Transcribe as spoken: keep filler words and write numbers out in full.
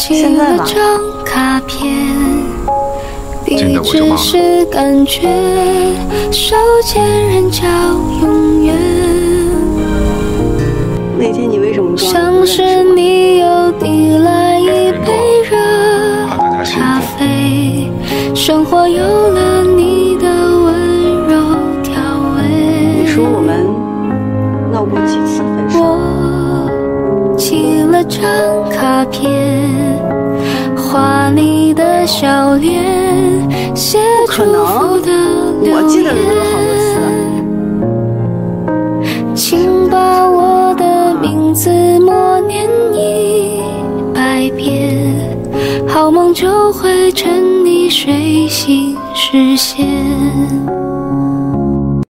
现在吧， 真的我就忘了。 那天你为什么装不认识我？ 怕大家幸福。 生活有了你的温柔调味。 你说我们闹过几次分手？ 我寄了张卡片，画你的笑脸，写祝福的留言。 我记得有好多次。 请把我的名字默念一百遍，好梦就会趁你睡醒实现。